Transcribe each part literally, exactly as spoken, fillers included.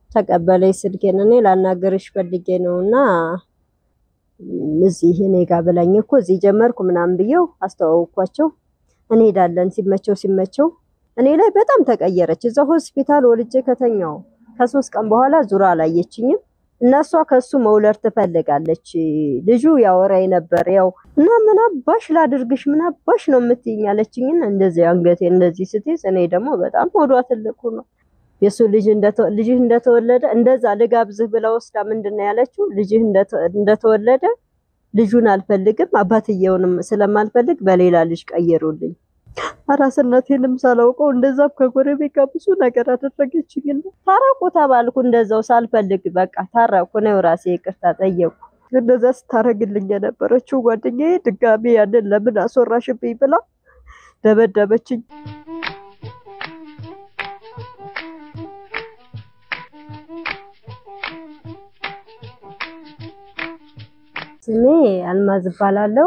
ተቀበለኝ ስልኬን እኔ ላናገርሽ ፈልጌ ነውና እዚህ እኔ ጋር ብላኝ እኮ እዚህ ጀመርኩ ምናምን ብየው አስተዋውኳቸው እንሄዳለን ሲመቸው ሲመቸው እኔ ላይ በጣም ተቀየረች እዛ ሆስፒታል ወልጄ ከተኛው ከሶስት ቀን በኋላ ዙራ አላየችኝም እናሷ ከሱ መውለድ ትፈልጋለች ልጁ ያወራይ ነበር ያው እና ምን አባሽ ላድርግሽ ምን አባሽ ነው የምትይኛለችኝ እንደዚህ አንገቴ እንደዚህ ስትይዝ እኔ ደግሞ በጣም ሆዷ ትልቁ ነው የሱ ልጅ እንደተ ልጅ እንደተወለደ እንደዛ ለጋብዝህ ብላ ወስዳ ምንድነው ያለችው ልጅ እንደተወለደ ልጁን አልፈልግም አባትየውንም ስለማልፈልግ በሌላ ልጅ ቀየሩልኝ አራስነቴንም ሳላውቀው እንደዛም ከጎረቤት ጋር ብዙ ነገር አደረገችኝና ታረቁ ተባልኩ እንደዛው ሳልፈልግ በቃ ታረቁ ነው ራሴ ይቅርታ ጠየቁ እንደዛ ስታረግልኝ የነበረችው ጓደኛዬ ድጋሚ ያንን ለምን አስወራሽብኝ ብላ ደበደበችኝ ስሜ አልማዝ ባላለው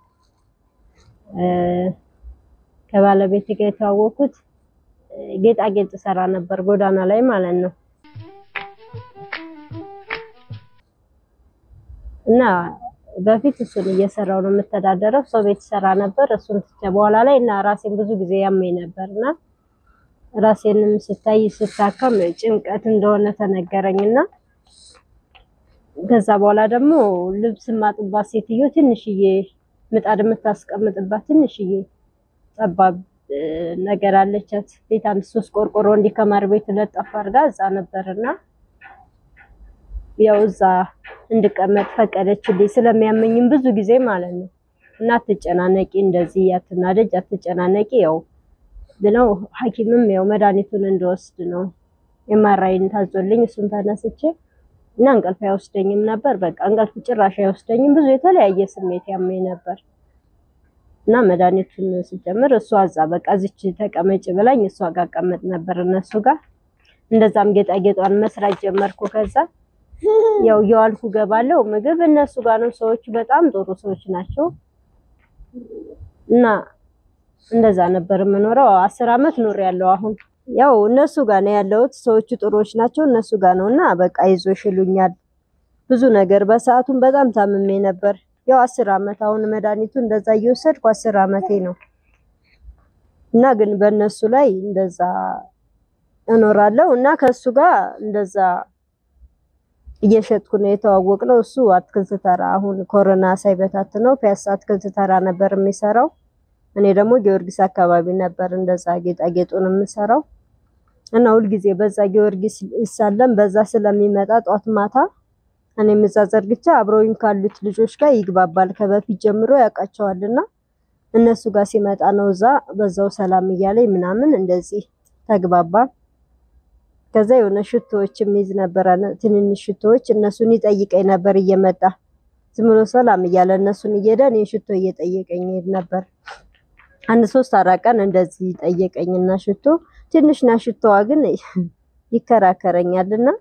ከባለቤቴ ጋር ተዋወቁት ጌጣጌጥ ሰራ ነበር ጎዳና ላይ ማለት ነው እና በፊት እሱን እየሰራው ነው የምተዳደረው ሰው ቤት ሰራ ነበር እሱን በኋላ ላይ እና ራሴን ብዙ ጊዜ ያመኝ ነበርና ራሴንም ስታይ ስታከም ጭንቀት እንደሆነ ተነገረኝና ከዛ በኋላ ደግሞ ልብስ ማጥባት ሴትዮ ትንሽዬ ምጣድ የምታስቀምጥባት ትንሽዬ ጠባብ ነገር አለቻት ቤት አንድ ሶስት ቆርቆሮ እንዲከማር ቤት ለጠፋ አርጋ እዛ ነበርና ያው እዛ እንድቀመጥ ፈቀደችልኝ ስለሚያመኝም ብዙ ጊዜ ማለት ነው እና አትጨናነቂ እንደዚህ ያትናደጅ አትጨናነቂ ያው ብለው ሐኪምም ያው መድኃኒቱን እንደወስድ ነው የማራይን ታዞልኝ እሱን ተነስቼ እና እንቅልፍ አይወስደኝም ነበር በቃ እንቅልፍ ጭራሽ አይወስደኝም ብዙ የተለያየ ስሜት ያመኝ ነበር እና መድኃኒቱን ሲጀምር እሷ አዛ በቃ እዚች ተቀመጭ ብላኝ እሷ ጋር ቀመጥ ነበር እነሱ ጋር እንደዛም ጌጣጌጧን መስራት ጀመርኩ ከዛ ያው ያልኩ ገባለው ምግብ እነሱ ጋር ነው ሰዎች በጣም ጥሩ ሰዎች ናቸው እና እንደዛ ነበር የምኖረው አስር አመት ኖር ያለው አሁን ያው እነሱ ጋር ነው ያለውት ሰዎች ጥሩዎች ናቸው እነሱ ጋር ነውና በቃ ይዞሽ ይሉኛል ብዙ ነገር በሰዓቱን በጣም ታምሜ ነበር ያው አስር አመት አሁን መድኃኒቱ እንደዛ እየወሰድኩ አስር አመቴ ነው እና ግን በእነሱ ላይ እንደዛ እኖራለሁ እና ከሱ ጋር እንደዛ እየሸጥኩ ነው የተዋወቅነው እሱ አትክልት ተራ አሁን ኮሮና ሳይበታት ነው ፒያሳ አትክልት ተራ ነበር የሚሰራው እኔ ደግሞ ጊዮርጊስ አካባቢ ነበር እንደዛ ጌጣጌጡን የምሰራው እና ሁሉ ጊዜ በዛ ጊዮርጊስ ይሳለም በዛ ስለሚመጣ ጧት ማታ እኔ መዛዘርግቻ አብሮኝ ካሉት ልጆች ጋር ይግባባል ከበፊት ጀምሮ ያቃቸዋልና እነሱ ጋር ሲመጣ ነው እዛ በዛው ሰላም እያለኝ ምናምን እንደዚህ ተግባባ ከዛ የሆነ ሽቶዎች የሚይዝ ነበር ትንንሽ ሽቶዎች እነሱን ይጠይቀኝ ነበር እየመጣ ዝም ብሎ ሰላም እያለ እነሱን እየደን ሽቶ እየጠየቀኝ ነበር አንድ ሶስት አራቀን እንደዚህ ጠየቀኝና ሽቶ ትንሽና ሽቶዋ ግን ይከራከረኛልና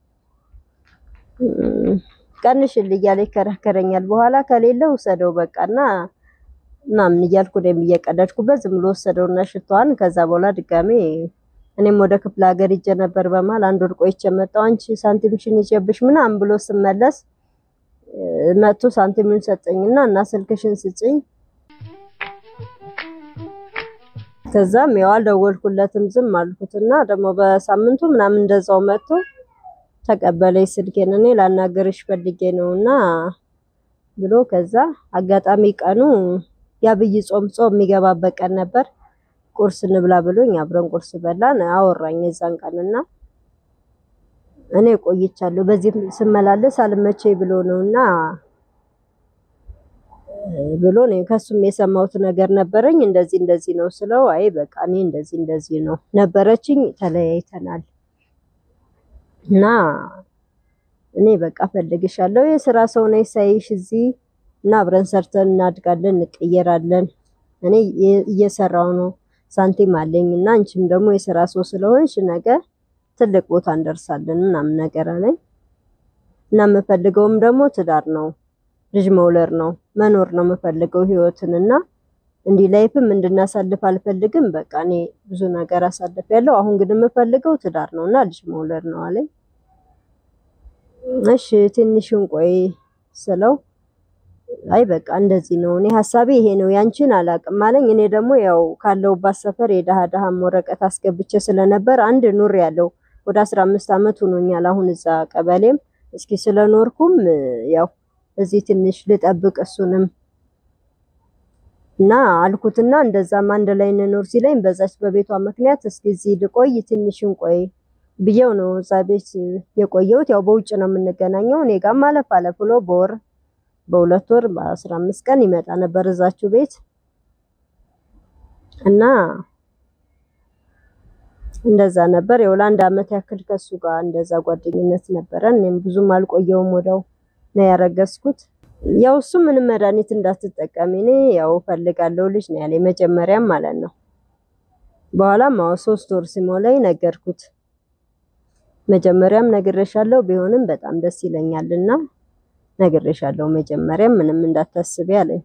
ቀንሽልኝ ያለ ይከራከረኛል በኋላ ከሌለው ወሰደው በቃና ምናምን እያልኩ ደም እየቀደድኩበት ዝም ብሎ ወሰደውና ሽቶዋን ከዛ በኋላ ድጋሜ እኔም ወደ ክፍለ ሀገር ይጀ ነበር በማል አንድ ወር ቆይቼ መጣሁ አንቺ ሳንቲምሽን ይጀብሽ ምናምን ብሎ ስመለስ መጥቶ ሳንቲሙን ሰጠኝና እና ስልክሽን ስጭኝ ከዛም ያው አልደወልኩለትም ዝም አልኩትና ደግሞ በሳምንቱ ምናምን እንደዛው መጥቶ ተቀበለኝ ስልኬን እኔ ላናገርሽ ፈልጌ ነውና ብሎ ከዛ አጋጣሚ ቀኑ ያብይ ጾም ጾም የሚገባበት ቀን ነበር ቁርስ እንብላ ብሎኝ አብረን ቁርስ በላን አወራኝ የዛን ቀንና እኔ ቆይቻለሁ በዚህ ስመላለስ አልመቼ ብሎ ነውና ብሎ ነው ከሱም የሰማሁት ነገር ነበረኝ እንደዚህ እንደዚህ ነው ስለው አይ በቃ እኔ እንደዚህ እንደዚህ ነው ነበረችኝ ተለያይተናል እና እኔ በቃ ፈልግሻለሁ የሥራ ሰው ነኝ ሳይሽ እዚህ እና አብረን ሰርተን እናድጋለን እንቀየራለን እኔ እየሰራው ነው ሳንቲም አለኝና አንቺም ደግሞ የሥራ ሰው ስለሆንሽ ነገ ትልቅ ቦታ እንደርሳለን ምናምን ነገር አለኝ እና መፈልገውም ደግሞ ትዳር ነው ልጅ መውለድ ነው መኖር ነው መፈልገው ህይወትንና እንዲ ላይፍም እንድናሳልፍ አልፈልግም በቃ እኔ ብዙ ነገር አሳልፍ ያለው አሁን ግን መፈልገው ትዳር ነውና ልጅ መውለድ ነው አለኝ እሺ ትንሽን ቆይ ስለው አይ በቃ እንደዚህ ነው እኔ ሐሳቤ ይሄ ነው ያንቺን አላቅም አለኝ። እኔ ደግሞ ያው ካለውባት ሰፈር የደሃ ደሃም ወረቀት አስገብቼ ስለነበር አንድ ኑር ያለው ወደ አስራ አምስት አመት ሆኖኛል አሁን እዛ ቀበሌም እስኪ ስለኖርኩም ያው እዚህ ትንሽ ልጠብቅ እሱንም እና አልኩትና እንደዛም አንድ ላይ እንኖር ሲለኝ በዛች በቤቷ ምክንያት እስኪ እዚህ ልቆይ ትንሽን ቆይ ብየው ነው እዛ ቤት የቆየሁት። ያው በውጭ ነው የምንገናኘው እኔ ጋር ማለፍ አለፍ ብሎ በወር በሁለት ወር በአስራ አምስት ቀን ይመጣ ነበር እዛችሁ ቤት እና እንደዛ ነበር። ያው ለአንድ አመት ያክል ከሱ ጋር እንደዛ ጓደኝነት ነበረን። እኔም ብዙም አልቆየውም ወዲያው ነው ያረገዝኩት። ያው እሱ ምንም መድኃኒት እንዳትጠቀሚ እኔ ያው ፈልጋለሁ ልጅ ነው ያለኝ መጀመሪያም ማለት ነው። በኋላም አዎ ሶስት ወር ሲሞላኝ ነገርኩት። መጀመሪያም ነግሬሻለሁ ቢሆንም በጣም ደስ ይለኛልና ነግሬሻለሁ መጀመሪያም ምንም እንዳታስቢ አለኝ።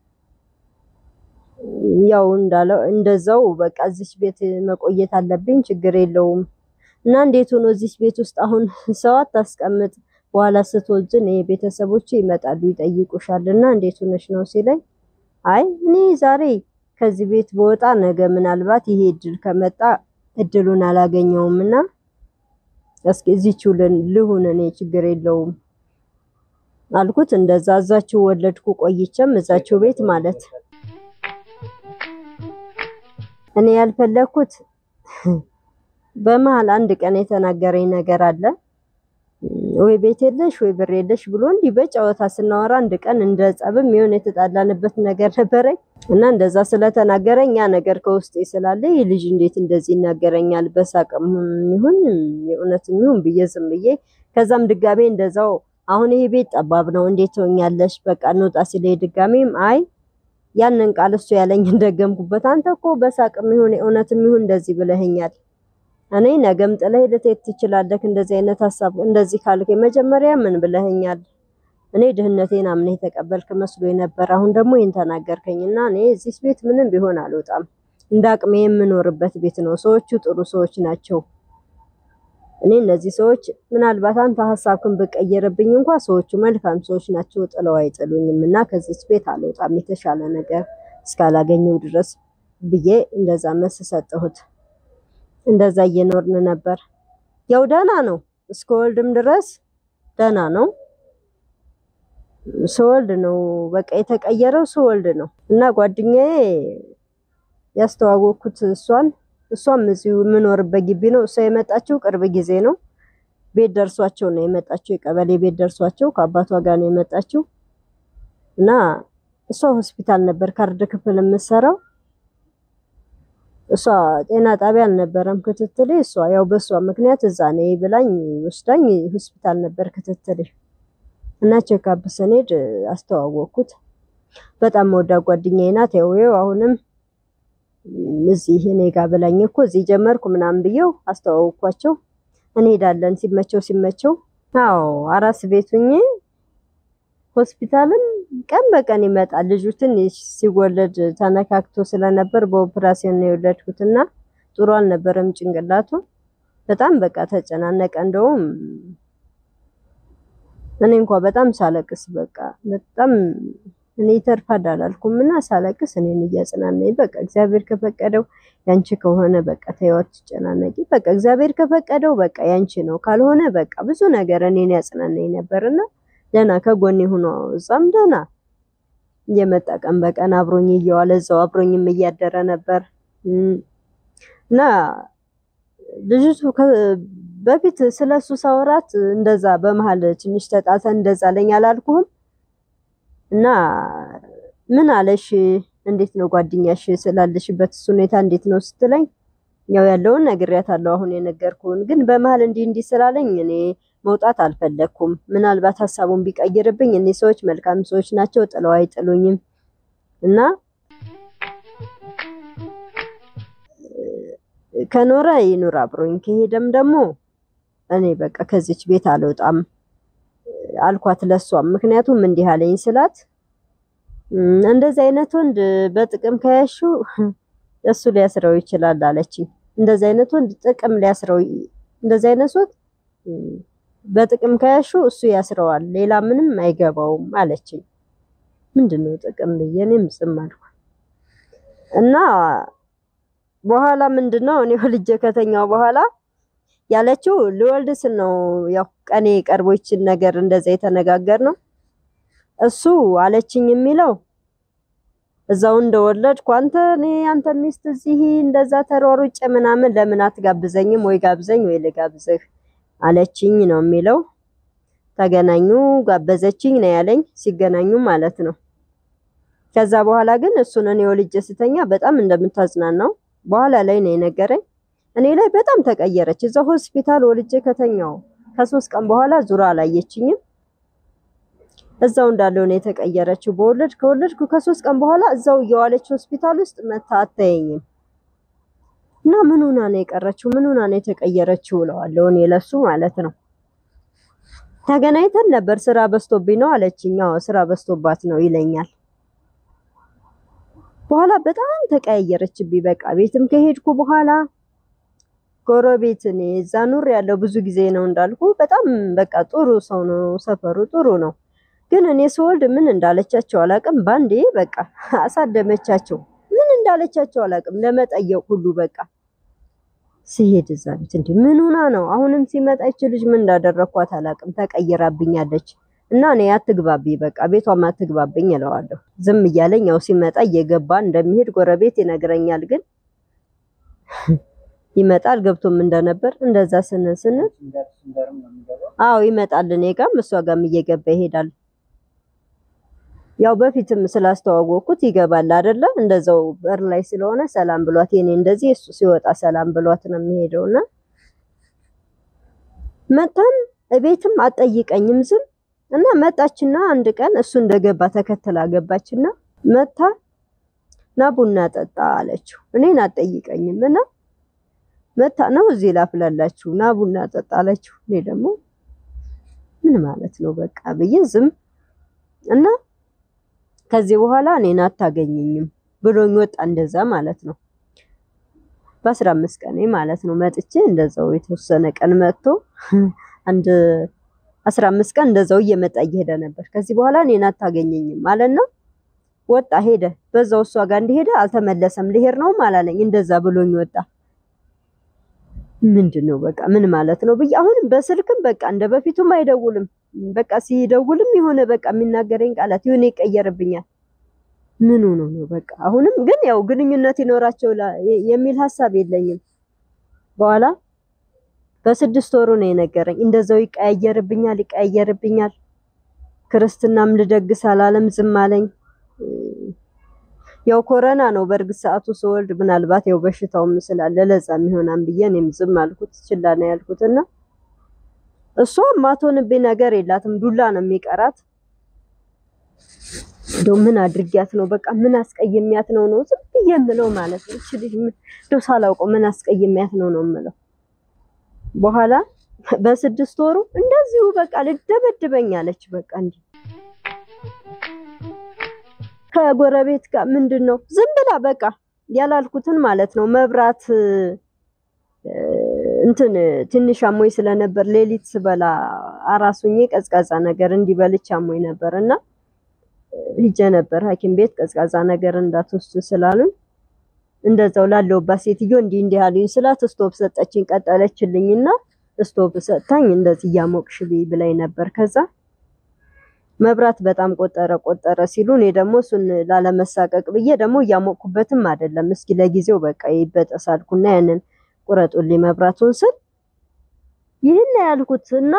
ያው እንዳለው እንደዛው በቃ እዚህ ቤት መቆየት አለብኝ ችግር የለውም እና እንዴት ሆኖ እዚህ ቤት ውስጥ አሁን ሰው አታስቀምጥ በኋላ ስትወልጂ እኔ ቤተሰቦቼ ይመጣሉ ይጠይቁሻልና እንዴት ሆነሽ ነው ሲለኝ አይ እኔ ዛሬ ከዚህ ቤት በወጣ ነገ ምናልባት ይሄ እድል ከመጣ እድሉን አላገኘውምና እስኪ እዚህው ልሁን እኔ ችግር የለውም አልኩት። እንደዛ እዛችሁ ወለድኩ ቆይቼም እዛችሁ ቤት ማለት እኔ ያልፈለኩት በመሃል አንድ ቀን የተናገረኝ ነገር አለ ወይ ቤት የለሽ ወይ ብር የለሽ ብሎ እንዲህ በጨዋታ ስናወራ አንድ ቀን እንደ ጸብም ይሁን የተጣላንበት ነገር ነበረኝ እና እንደዛ ስለተናገረኝ ያ ነገር ከውስጤ ስላለ ልጅ እንዴት እንደዚህ ይናገረኛል በሳቅም ይሁን የእውነትም ይሁን ብዬ ዝም ብዬ ከዛም ድጋሜ እንደዛው አሁን ይሄ ቤት ጠባብ ነው እንዴት ሆኛለሽ በቃ እንውጣ ሲለኝ ድጋሜም አይ ያንን ቃል እሱ ያለኝ እንደገምኩበት አንተ እኮ በሳቅም ይሁን የእውነትም ይሁን እንደዚህ ብለህኛል እኔ ነገም ጥለህ ልትሄድ ትችላለህ እንደዚህ አይነት ሐሳብ እንደዚህ ካልከ መጀመሪያ ምን ብለህኛል እኔ ድህነቴን አምነህ ተቀበልክ መስሎኝ ነበር አሁን ደግሞ ይሄን ተናገርከኝና እኔ እዚህ ቤት ምንም ቢሆን አልወጣም እንዳቅሜ የምኖርበት ቤት ነው ሰዎቹ ጥሩ ሰዎች ናቸው እኔ እነዚህ ሰዎች ምናልባት አንተ ሐሳብክን በቀየረብኝ እንኳን ሰዎቹ መልካም ሰዎች ናቸው ጥለው አይጥሉኝምና ከዚህ ቤት አልወጣም የተሻለ ነገር እስካላገኘው ድረስ ብዬ እንደዛ መስሰጠሁት እንደዛ እየኖርን ነበር ያው ደህና ነው እስከወልድም ድረስ ደህና ነው ሰወልድ ነው በቃ የተቀየረው ሰወልድ ነው እና ጓደኛዬ ያስተዋወኩት እሷን እሷም እዚሁ ምኖርበት ግቢ ነው እሷ የመጣችው ቅርብ ጊዜ ነው ቤት ደርሷቸው ነው የመጣችው የቀበሌ ቤት ደርሷቸው ከአባቷ ጋር ነው የመጣችው እና እሷ ሆስፒታል ነበር ካርድ ክፍል የምትሰራው እሷ ጤና ጣቢያ አልነበረም ክትትል እሷ ያው በሷ ምክንያት እዛ ነኝ ብላኝ ወስዳኝ ሆስፒታል ነበር ክትትል እና ቼክአፕ ሰኔድ አስተዋወኩት በጣም ወዳ ጓደኛዬ ናት ያው አሁንም እዚህ እኔ ጋር ብላኝ እኮ እዚህ ጀመርኩ ምናምን ብየው አስተዋወኳቸው እንሄዳለን ሲመቸው ሲመቸው አዎ አራስ ቤቱኝ ሆስፒታልን ቀን በቀን ይመጣል ልጁ ትንሽ ሲወለድ ተነካክቶ ስለነበር በኦፕራሲዮን ነው የወለድኩትና ጥሩ አልነበረም ጭንቅላቱ በጣም በቃ ተጨናነቀ እንደውም እኔ እንኳን በጣም ሳለቅስ በቃ በጣም እኔ ተርፋዳ አላልኩምና ሳለቅስ እኔን እያጽናናኝ በቃ እግዚአብሔር ከፈቀደው ያንቺ ከሆነ በቃ ተይዋት ጨናነቂ በቃ እግዚአብሔር ከፈቀደው በቃ ያንቺ ነው ካልሆነ በቃ ብዙ ነገር እኔን ያጽናናኝ ነበርና ደና ከጎኔ ሆኖ እዛም ደና የመጣ ቀን በቀን አብሮኝ እየዋለ እዛው አብሮኝም እያደረ ነበር እና ልጅቱ በፊት ስለሱ ሳወራት እንደዛ በመሃል ትንሽ ተጣልተን እንደዛ ለኛ አላልኩም እና ምን አለሽ እንዴት ነው ጓደኛሽ ስላለሽበት ሁኔታ እንዴት ነው ስትለኝ ያው ያለውን ነግሬያታለሁ አሁን የነገርኩን ግን በመሃል እንዲ እንዲ ስላለኝ እኔ መውጣት አልፈለኩም ምናልባት ሐሳቡን ቢቀይርብኝ እኔ ሰዎች መልካም ሰዎች ናቸው ጥለው አይጥሉኝም እና ከኖራ ይኑር አብሮኝ ከሄደም ደግሞ እኔ በቃ ከዚች ቤት አልወጣም አልኳት ለሷም ምክንያቱም እንዲህ አለኝ ስላት እንደዚህ አይነት ወንድ በጥቅም ከያሹ እሱ ሊያስረው ይችላል አለችኝ እንደዚህ አይነት ወንድ ጥቅም ሊያስረው እንደዚህ አይነት ወንድ በጥቅም ከያሹ እሱ ያስረዋል ሌላ ምንም አይገባውም አለችኝ። ምንድነው ጥቅም ብዬ እኔም ዝም አልኩ። እና በኋላ ምንድነው እኔ ወልጄ ከተኛው በኋላ ያለችው ልወልድ ስል ነው ያው ቀኔ ቀርቦችን ነገር እንደዛ የተነጋገርነው። እሱ አለችኝ የሚለው እዛው እንደወለድኩ አንተ እኔ አንተ ሚስት እዚህ እንደዛ ተሯሩጬ ምናምን ለምን አትጋብዘኝም ወይ ጋብዘኝ ወይ ልጋብዝህ አለችኝ ነው የሚለው። ተገናኙ ጋበዘችኝ ነው ያለኝ ሲገናኙ ማለት ነው። ከዛ በኋላ ግን እሱን እኔ ወልጄ ስተኛ በጣም እንደምታዝናናው በኋላ ላይ ነው የነገረኝ። እኔ ላይ በጣም ተቀየረች። እዛው ሆስፒታል ወልጄ ከተኛው ከሶስት ቀን በኋላ ዙራ አላየችኝም። እዛው እንዳለው ነው የተቀየረችው። በወለድ ከወለድኩ ከሶስት ቀን በኋላ እዛው እየዋለች ሆስፒታል ውስጥ መታ አታየኝም። እና ምን ሆና ነው የቀረችው? ምን ሆና ነው የተቀየረችው እለዋለሁ እኔ ለሱ ማለት ነው። ተገናኝተን ነበር ስራ በስቶብኝ ነው አለችኝ። አዎ ስራ በስቶባት ነው ይለኛል። በኋላ በጣም ተቀያየረችብኝ። በቃ ቤትም ከሄድኩ በኋላ ጎረቤት እኔ እዛ ኑር ያለው ብዙ ጊዜ ነው እንዳልኩ በጣም በቃ ጥሩ ሰው ነው፣ ሰፈሩ ጥሩ ነው። ግን እኔ ስወልድ ምን እንዳለቻቸው አላቅም። ባንዴ በቃ አሳደመቻቸው። ምን እንዳለቻቸው አላቅም። ለመጠየቅ ሁሉ በቃ ሲሄድ እዛ ቤት እንዴ ምን ሆና ነው? አሁንም ሲመጣ እቺ ልጅ ምን እንዳደረኳት አላቅም። ተቀይራብኛለች እና እኔ አትግባብኝ በቃ ቤቷም አትግባብኝ እለዋለሁ። ዝም እያለኝ ያው ሲመጣ እየገባ እንደሚሄድ ጎረቤት ይነግረኛል። ግን ይመጣል ገብቶም እንደነበር እንደዛ ስንል ስንል አዎ ይመጣል እኔ ጋርም እሷ ጋርም እየገባ ይሄዳል። ያው በፊትም ስላስተዋወቅኩት ይገባል አይደለ? እንደዛው በር ላይ ስለሆነ ሰላም ብሏት የኔ እንደዚህ እሱ ሲወጣ ሰላም ብሏት ነው የሚሄደውና መጣን እቤትም አጠይቀኝም ዝም እና መጣችና አንድ ቀን እሱ እንደገባ ተከተላ ገባችና መጣ ና ቡና ጠጣ አለችው። እኔን አጠይቀኝም እና መጣ ነው እዚህ ላፍላላችሁ ና ቡና ጠጣ አለችው። እኔ ደግሞ ምን ማለት ነው በቃ ብዬ ዝም እና ከዚህ በኋላ እኔን አታገኘኝም ብሎኝ ወጣ። እንደዛ ማለት ነው በአስራ አምስት ቀን ማለት ነው መጥቼ እንደዛው የተወሰነ ቀን መጥቶ አንድ አስራ አምስት ቀን እንደዛው እየመጣ እየሄደ ነበር። ከዚህ በኋላ እኔን አታገኘኝም ማለት ነው። ወጣ ሄደ። በዛው እሷ ጋር እንደሄደ አልተመለሰም። ልሄድ ነው ማላለኝ እንደዛ ብሎኝ ወጣ። ምንድነው በቃ ምን ማለት ነው ብዬ አሁንም በስልክም በቃ እንደበፊቱም አይደውልም። በቃ ሲደውልም የሆነ በቃ የሚናገረኝ ቃላት የሆነ ይቀየርብኛል። ምን ሆኖ ነው በቃ አሁንም ግን ያው ግንኙነት ይኖራቸው የሚል ሐሳብ የለኝም። በኋላ በስድስት ወሩ ነው የነገረኝ። እንደዛው ይቀያየርብኛል ይቀያየርብኛል። ክርስትናም ልደግስ አላለም ዝም አለኝ። ያው ኮሮና ነው በርግጥ ሰዓቱ ስወልድ ምናልባት ያው በሽታውም ስላለ ለዛም ይሆናል ብዬ እኔም ዝም አልኩት ችላ ነው ያልኩትና እሷ ማቶንብኝ ነገር የላትም ዱላ ነው የሚቀራት። እንደው ምን አድርጊያት ነው በቃ ምን አስቀየሚያት ነው ነው ዝም ብዬ የምለው ማለት ነው። እቺ ልጅ እንደው ሳላውቀው ምን አስቀየሚያት ነው ነው የምለው። በኋላ በስድስት ወሩ እንደዚሁ በቃ ልደበድበኝ አለች። በቃ እንዴ ከጎረቤት ጋር ምንድነው ዝም ብላ በቃ ያላልኩትን ማለት ነው። መብራት እንትን ትንሽ አሞይ ስለነበር ሌሊት ስበላ አራሱኝ ቀዝቃዛ ነገር እንዲበልች አሞይ ነበርና ሂጄ ነበር ሐኪም ቤት ቀዝቃዛ ነገር እንዳትወስድ ስላሉኝ እንደዛው ላለውባት ሴትዮ እንዲ እንዲ ያሉኝ ስላት ስቶፕ ሰጠችኝ ቀጠለችልኝና ስቶፕ ሰጣኝ እንደዚህ ያሞቅሽልኝ ብላይ ነበር። ከዛ መብራት በጣም ቆጠረ ቆጠረ ሲሉ እኔ ደግሞ እሱን ላለመሳቀቅ ብዬ ደግሞ ያሞቅኩበትም አይደለም እስኪ ለጊዜው በቃ ይበጠሳልኩና ያንን ቁረጡልኝ መብራቱን ስል ይሄን ያልኩትና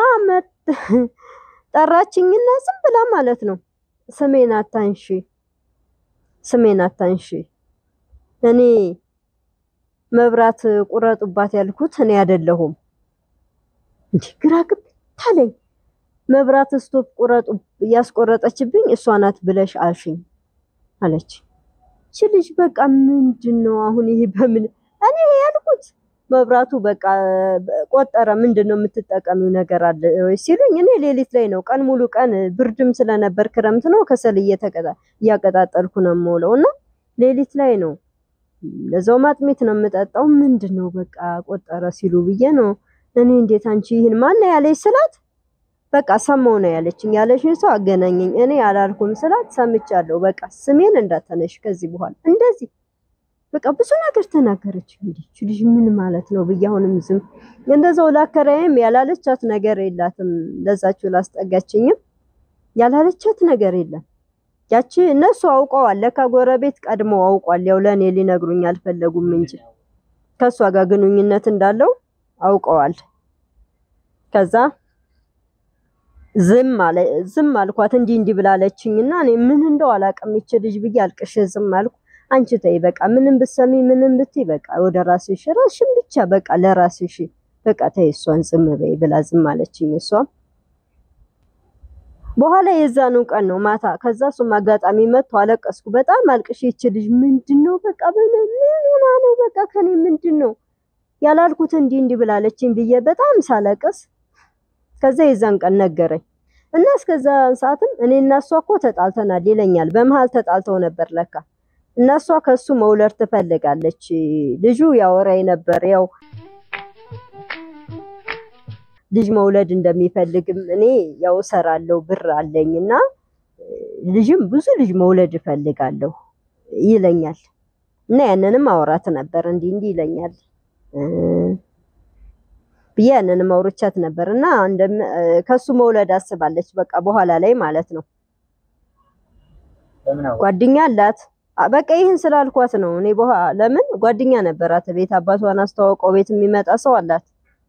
ጠራችኝና ዝም ብላ ማለት ነው ስሜን አታንሺ ስሜን አታንሺ እኔ መብራት ቁረጡባት ያልኩት እኔ አይደለሁም እንዴ ግራ ግብታለኝ። መብራት ስቶፕ ቁረጡ ያስቆረጠችብኝ እሷ ናት ብለሽ አልሽኝ አለች። እቺ ልጅ በቃ ምንድነው አሁን ይሄ በምን እኔ ያልኩት መብራቱ በቃ ቆጠረ ምንድነው የምትጠቀሚው ነገር አለ ወይ ሲሉኝ እኔ ሌሊት ላይ ነው ቀን ሙሉ ቀን ብርድም ስለነበር ክረምት ነው ከሰል እየተቀጣ ያቀጣጠልኩ ነው የምውለውና ሌሊት ላይ ነው ለዛው ማጥሚት ነው የምጠጣው ምንድነው በቃ ቆጠረ ሲሉ ብዬ ነው እኔ እንዴት አንቺ ይሄን ማን ያለኝ ስላት በቃ ሰማው ነው ያለችኝ። ያለሽኝ ሰው አገናኘኝ እኔ አላልኩም ስላት ሰምቻለሁ በቃ ስሜን እንዳታነሽ ከዚህ በኋላ እንደዚህ በቃ ብዙ ነገር ተናገረች። እንዴ ልጅ ምን ማለት ነው ብዬ አሁንም ዝም እንደዛው ላከራይም ያላለቻት ነገር የላትም። ለዛችሁ ላስጠጋችኝም ያላለቻት ነገር የለም። ያቺ እነሱ አውቀዋል ለካ ጎረቤት ቀድሞ አውቋል። ያው ለኔ ሊነግሩኝ አልፈለጉም እንጂ ከሷ ጋር ግንኙነት እንዳለው አውቀዋል። ከዛ ዝም አለ ዝም አልኳት እንዲህ እንዲህ ብላለችኝና እኔ ምን እንደው አላቀም ይች ልጅ ብዬ አልቅሼ ዝም አልኩ። አንቺ ተይ በቃ ምንም ብትሰሚ ምንም ብትይ በቃ ወደ ራስሽ ራስሽን ብቻ በቃ ለራስሽ በቃ ተይ እሷን ዝም በይ ብላ ዝም አለችኝ። እሷም በኋላ የዛኑ ቀን ነው ማታ ከዛ እሱም አጋጣሚ መጥቶ አለቀስኩ። በጣም አልቅሼ ይች ልጅ ምንድነው በቃ በምን ምን ሆና ነው በቃ ከኔ ምንድነው ያላልኩት እንዲህ እንዲህ ብላለችኝ ብዬ በጣም ሳለቅስ ከዛ የዛን ቀን ነገረኝ እና እስከዛ ሰዓትም እኔና እሷ እኮ ተጣልተናል ይለኛል። በመሃል ተጣልተው ነበር ለካ እና እሷ ከሱ መውለድ ትፈልጋለች። ልጁ ያወራኝ ነበር ያው ልጅ መውለድ እንደሚፈልግም እኔ ያው ሰራለው ብር አለኝና ልጅም ብዙ ልጅ መውለድ እፈልጋለሁ ይለኛል እና ያንንም አወራት ነበር እንዲህ እንዲህ ይለኛል ቢያንንም አውርቻት ነበርና እንደም ከሱ መውለድ አስባለች በቃ በኋላ ላይ ማለት ነው። ጓደኛ አላት በቃ ይሄን ስላልኳት ነው እኔ በኋላ ለምን ጓደኛ ነበራት ቤት አባቷን አስተዋውቀው ቤት የሚመጣ ሰው አላት።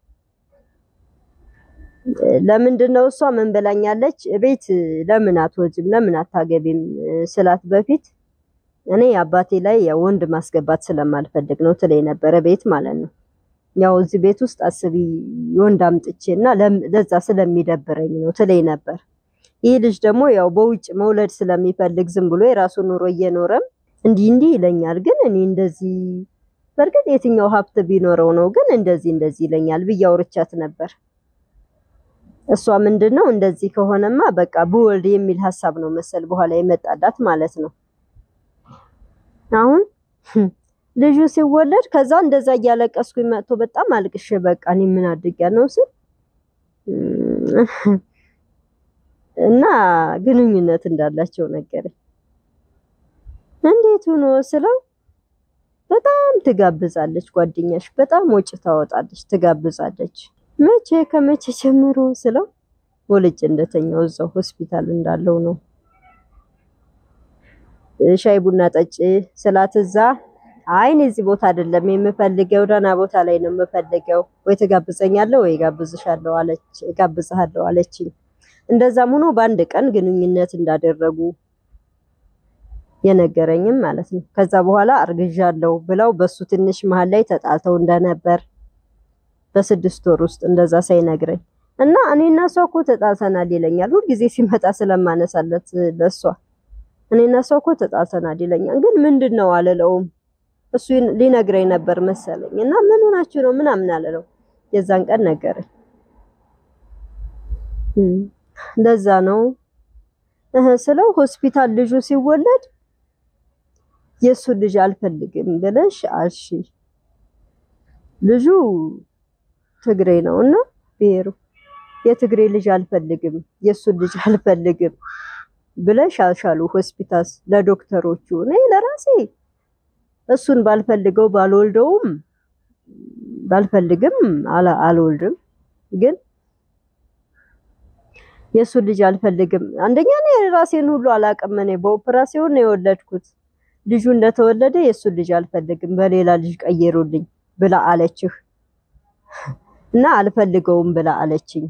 ለምንድነው እሷ ምን ብላኛለች ቤት ለምን አትወጂም ለምን አታገቢም ስላት በፊት እኔ አባቴ ላይ ያው ወንድ ማስገባት ስለማልፈልግ ነው ትለይ ነበር ቤት ማለት ነው። ያው እዚህ ቤት ውስጥ አስቢ ወንድ አምጥቼና ለዛ ስለሚደብረኝ ነው ትለይ ነበር። ይሄ ልጅ ደግሞ ያው በውጭ መውለድ ስለሚፈልግ ዝም ብሎ የራሱ ኑሮ እየኖረም እንዲህ እንዲህ ይለኛል። ግን እኔ እንደዚህ በርግጥ የትኛው ሀብት ቢኖረው ነው ግን እንደዚህ እንደዚህ ይለኛል ብዬ አውርቻት ነበር። እሷ ምንድነው እንደዚህ ከሆነማ በቃ በወልድ የሚል ሐሳብ ነው መሰል በኋላ የመጣላት ማለት ነው። አሁን ልጁ ሲወለድ ከዛ እንደዛ እያለቀስኩኝ መጥቶ በጣም አልቅሼ በቃ እኔ ምን አድርጊያለሁ ስል እና ግንኙነት እንዳላቸው ነገረኝ። እንዴት ሆኖ ስለው በጣም ትጋብዛለች ጓደኛሽ በጣም ወጭ ታወጣለች ትጋብዛለች። መቼ ከመቼ ጀምሮ ስለው ወልጅ እንደተኛው እዛው ሆስፒታል እንዳለው ነው። ሻይ ቡና ጠጪ ስላት እዛ አይኔ እዚህ ቦታ አይደለም የምፈልገው ደህና ቦታ ላይ ነው የምፈልገው ወይ ትጋብዘኛለህ ወይ ጋብዝሻለሁ አለች ጋብዝሃለሁ አለችኝ። እንደዛም ሆኖ በአንድ ቀን ግንኙነት እንዳደረጉ የነገረኝም ማለት ነው። ከዛ በኋላ አርግዣለሁ ብለው በሱ ትንሽ መሃል ላይ ተጣልተው እንደነበር በስድስት ወር ውስጥ እንደዛ ሳይነግረኝ እና እኔና እሷ እኮ ተጣልተናል ይለኛል። ሁሉ ጊዜ ሲመጣ ስለማነሳለት ለሷ እኔና እሷ እኮ ተጣልተናል ይለኛል። ግን ምንድነው አለለውም እሱ ሊነግረኝ ነበር መሰለኝ እና ምን ሆናችሁ ነው ምናምን አለለው። የዛን ቀን ነገረኝ። እንደዛ ነው እህ ስለው ሆስፒታል ልጁ ሲወለድ የሱ ልጅ አልፈልግም ብለሽ አልሽ ልጁ ትግሬ ነውና ብሄሩ የትግሬ ልጅ አልፈልግም የሱ ልጅ አልፈልግም ብለሽ አልሻሉ ሆስፒታል ለዶክተሮቹ እኔ ለራሴ እሱን ባልፈልገው ባልወልደውም ባልፈልግም አልወልድም ግን የሱ ልጅ አልፈልግም። አንደኛ ነው ራሴን ሁሉ አላቀም እኔ በኦፕራሲዮን ነው የወለድኩት። ልጁ እንደተወለደ የሱ ልጅ አልፈልግም በሌላ ልጅ ቀየሩልኝ ብላ አለችህ እና አልፈልገውም ብላ አለችኝ።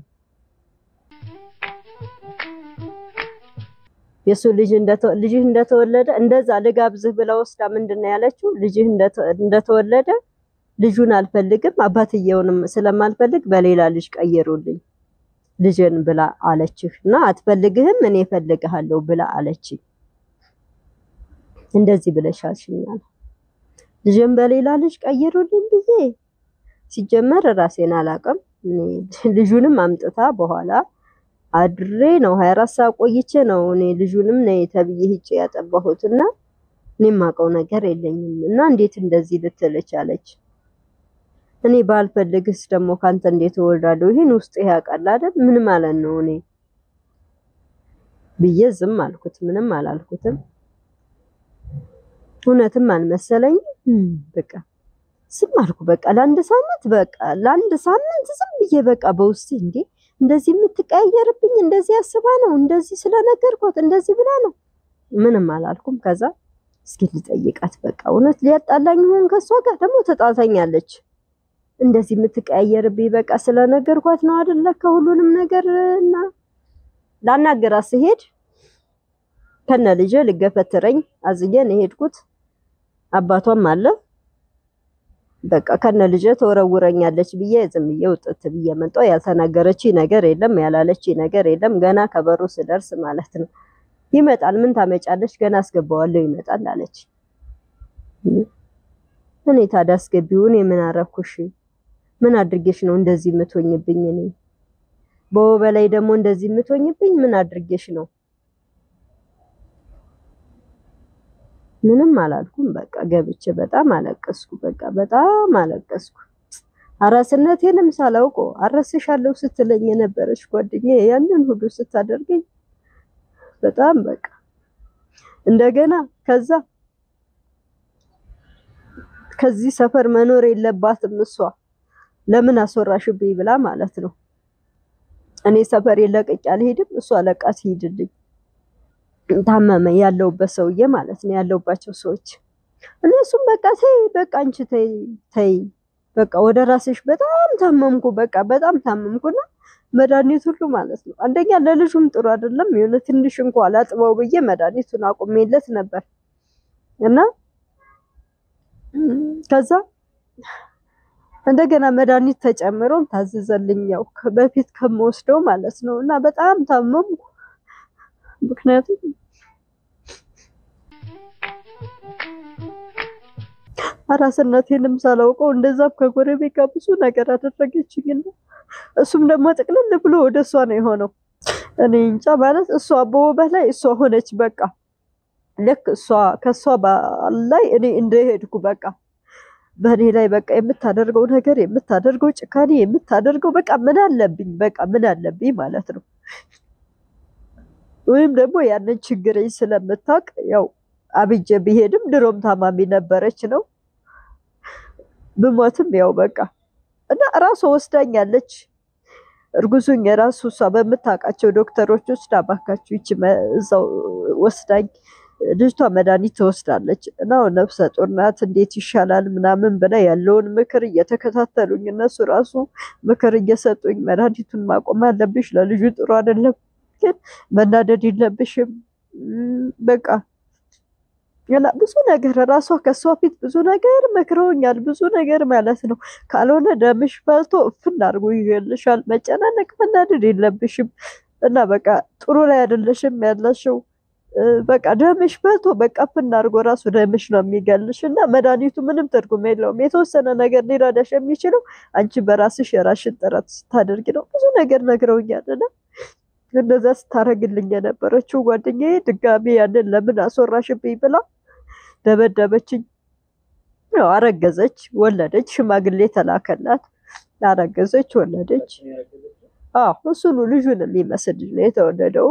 የሱ ልጅ እንደተወለደ ልጅ እንደተወለደ እንደዛ ልጋብዝህ ብላ ወስዳ ምንድነው ያለችው ልጅ እንደተወለደ ልጁን አልፈልግም አባትየውንም ስለማልፈልግ በሌላ ልጅ ቀየሩልኝ ልጅን ብላ አለችህና አትፈልግህም እኔ ፈልግሃለሁ ብላ አለችኝ። እንደዚህ ብለሻልሽኛል ልጅን በሌላ ልጅ ቀየሩልኝ ብዬ ሲጀመር ራሴን አላቀም። ልጁንም አምጥታ በኋላ አድሬ ነው ሃያ አራት ሰዓት ቆይቼ ነው እኔ ልጁንም ነይ ተብዬ ሂጬ ያጠባሁትና እኔ ማቀው ነገር የለኝም እና እንዴት እንደዚህ ልትለች አለች። እኔ ባልፈልግስ ደግሞ ካንተ እንዴት እወልዳለሁ? ይሄን ውስጥ ያውቃል አይደል? ምን ማለት ነው? እኔ ብዬ ዝም አልኩት። ምንም አላልኩትም። እውነትም አልመሰለኝም። በቃ ዝም አልኩ። በቃ ለአንድ ሳምንት በቃ ለአንድ ሳምንት ዝም ብዬ በቃ በውስጤ እንዴ እንደዚህ የምትቀያየርብኝ እንደዚህ አስባ ነው እንደዚህ ስለነገርኳት እንደዚህ ብላ ነው። ምንም አላልኩም። ከዛ እስኪ ልጠይቃት በቃ እውነት ሊያጣላኝ ይሆን? ከሷ ጋር ደግሞ ተጣልታኛለች። እንደዚህ የምትቀያየርብኝ በቃ ስለነገርኳት ነው አይደለ? ከሁሉንም ነገር እና ላናገራት ስሄድ ከነ ልጄ ልገፈትረኝ አዝዬ ነው የሄድኩት። አባቷም አለ። በቃ ከነ ልጄ ተወረውረኛለች ብዬ ዝም ብዬ ውጥት ብዬ መጣሁ። ያልተናገረች ነገር የለም ያላለች ነገር የለም። ገና ከበሩ ስደርስ ማለት ነው ይመጣል። ምን ታመጫለሽ? ገና አስገባዋለሁ ይመጣል አለች። እኔ ታዲያ አስገቢው እኔ ምን አረኩሽ? ምን አድርጌሽ ነው እንደዚህ የምትሆኝብኝ? እኔ በወበላይ ደግሞ እንደዚህ የምትሆኝብኝ ምን አድርጌሽ ነው? ምንም አላልኩም። በቃ ገብቼ በጣም አለቀስኩ። በቃ በጣም አለቀስኩ። አራስነቴንም ሳላውቀው አረስሻለሁ ስትለኝ የነበረች ጓደኛዬ ያንን ሁሉ ስታደርገኝ በጣም በቃ እንደገና ከዛ ከዚህ ሰፈር መኖር የለባትም እሷ ለምን አስወራሽብኝ ብላ ማለት ነው። እኔ ሰፈር ለቅቄ አልሄድም፣ እሷ ለቃት ሂድልኝ። ታመመ ያለውበት ሰውዬ ማለት ነው ያለውባቸው ሰዎች እነሱም በቃ ተይ በቃ አንቺ ተይ ተይ በቃ ወደ ራስሽ በጣም ታመምኩ። በቃ በጣም ታመምኩና መድኃኒት ሁሉ ማለት ነው አንደኛ ለልጁም ጥሩ አይደለም። የሆነ ትንሽ እንኳን አላጥበው ብዬ መድኃኒቱን አቁሜለት ነበር እና ከዛ እንደገና መድኃኒት ተጨምሮ ታዘዘልኝ ያው በፊት ከመወስደው ማለት ነው እና በጣም ታመምኩ። ምክንያቱም አራስነቴንም ሳላውቀው እንደዛም ከጎረቤት ጋር ብዙ ነገር አደረገችኝና እሱም ደግሞ ጥቅልል ብሎ ወደሷ ነው የሆነው። እኔ እንጃ ማለት እሷ በወበላይ እሷ ሆነች በቃ ልክ እሷ ከሷ ላይ እኔ እንደሄድኩ በቃ በኔ ላይ በቃ የምታደርገው ነገር የምታደርገው ጭካኔ የምታደርገው በቃ ምን አለብኝ በቃ ምን አለብኝ ማለት ነው። ወይም ደግሞ ያንን ችግሬን ስለምታውቅ ያው አብጄ ብሄድም ድሮም ታማሚ ነበረች ነው ብሞትም ያው በቃ እና ራሷ ወስዳኛለች። እርጉዙኝ የራሱ እሷ በምታውቃቸው ዶክተሮች ውስጥ አባካችሁ ይቺ እዛው ወስዳኝ ልጅቷ መድኃኒት ትወስዳለች እና ነፍሰ ጡር ናት እንዴት ይሻላል ምናምን ብላ ያለውን ምክር እየተከታተሉኝ እነሱ ራሱ ምክር እየሰጡኝ መድኃኒቱን ማቆም አለብሽ ለልጁ ጥሩ አይደለም ግን መናደድ የለብሽም በቃ ያላ ብዙ ነገር ራሷ ከሷ ፊት ብዙ ነገር መክረውኛል። ብዙ ነገር ማለት ነው ካልሆነ ደምሽ ፈልቶ እፍን አድርጎ ይገልሻል። መጨናነቅ መናደድ የለብሽም እና በቃ ጥሩ ላይ አይደለሽም ያለሽው በቃ ደምሽ ፈልቶ በቃ እፍን አድርጎ ራሱ ደምሽ ነው የሚገልሽ እና መድኃኒቱ ምንም ትርጉም የለውም። የተወሰነ ነገር ሊረዳሽ የሚችለው አንቺ በራስሽ የራስሽን ጥረት ስታደርጊ ነው። ብዙ ነገር ነግረውኛልና እንደዛ ስታረግልኝ የነበረችው ጓደኛዬ ድጋሚ ያንን ለምን አስወራሽብኝ ብላ ደበደበችኝ። ያው አረገዘች፣ ወለደች። ሽማግሌ ተላከላት፣ አረገዘች፣ ወለደች። አዎ እሱኑ ልጁን የሚመስል ነው የተወለደው።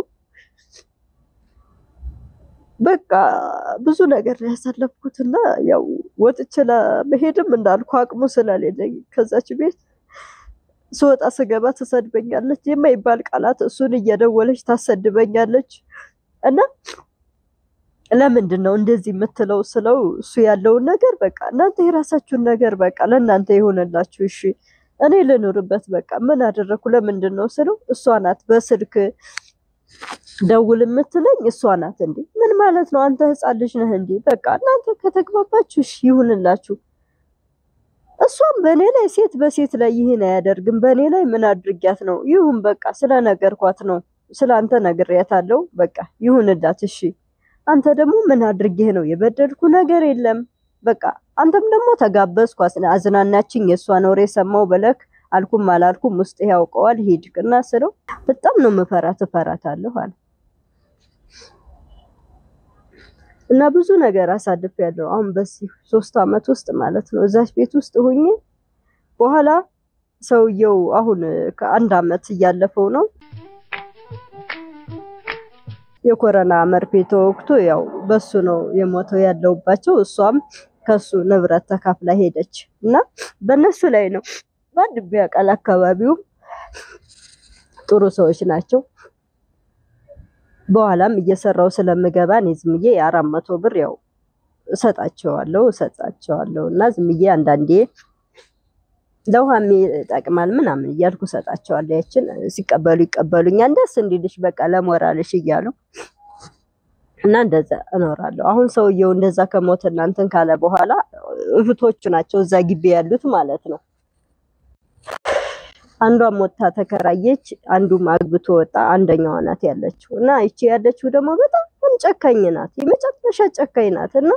በቃ ብዙ ነገር ያሳለፍኩትና ያው ወጥቼ ለመሄድም እንዳልኩ አቅሙ ስለሌለኝ ከዛች ቤት ስወጣ ስገባ ተሰድበኛለች። የማይባል ቃላት እሱን እየደወለች ታሰድበኛለች እና ለምንድን ነው እንደዚህ የምትለው ስለው እሱ ያለውን ነገር በቃ እናንተ የራሳችሁን ነገር በቃ ለእናንተ ይሆንላችሁ እሺ እኔ ልኑርበት በቃ ምን አደረኩ ለምንድን ነው ስለው እሷ ናት በስልክ ደውል የምትለኝ እሷ ናት። እንዴ ምን ማለት ነው አንተ ህፃን ልጅ ነህ እንዴ? በቃ እናንተ ከተግባባችሁ እሺ ይሁንላችሁ። እሷም በኔ ላይ ሴት በሴት ላይ ይሄን አያደርግም። በኔ ላይ ምን አድርጊያት ነው? ይሁን በቃ ስለነገርኳት ነው ስላንተ ነግሬያታለሁ በቃ ይሁንላት እሺ። አንተ ደግሞ ምን አድርጌህ ነው? የበደልኩ ነገር የለም በቃ አንተም ደግሞ ተጋበዝኳት አዝናናችኝ የሷን ወሬ ሰማው በለክ አልኩም አላልኩም ውስጥ ያውቀዋል ሄድክና ስለው በጣም ነው መፈራት እፈራታለሁ አለ እና ብዙ ነገር አሳልፌያለሁ። አሁን በዚህ ሶስት አመት ውስጥ ማለት ነው እዛች ቤት ውስጥ ሆኜ በኋላ ሰውየው አሁን ከአንድ አመት እያለፈው ነው የኮሮና መርፌ ተወግቶ ያው በሱ ነው የሞተው ያለውባቸው እሷም ከሱ ንብረት ተካፍላ ሄደች እና በነሱ ላይ ነው ባንድ ቢያቀል አካባቢው ጥሩ ሰዎች ናቸው በኋላም እየሰራው ስለምገባ ነው ዝምዬ አራት መቶ ብር ያው እሰጣቸዋለሁ እሰጣቸዋለሁ እና ዝምዬ አንዳንዴ ለውሃም ይጠቅማል ምናምን እያልኩ እሰጣቸዋለሁ ያችን ሲቀበሉ ይቀበሉኛል ደስ እንዲልሽ በቃ ለሞራልሽ እያሉ እና እንደዛ እኖራለሁ አሁን ሰውየው እንደዛ ከሞተ እናንተን ካለ በኋላ እህቶቹ ናቸው እዛ ግቢ ያሉት ማለት ነው አንዷ ሞታ ተከራየች አንዱም አግብቶ ወጣ አንደኛው ናት ያለችው እና እቺ ያለችው ደግሞ በጣም ጨካኝ ናት የመጨረሻ ጨካኝ ናት እና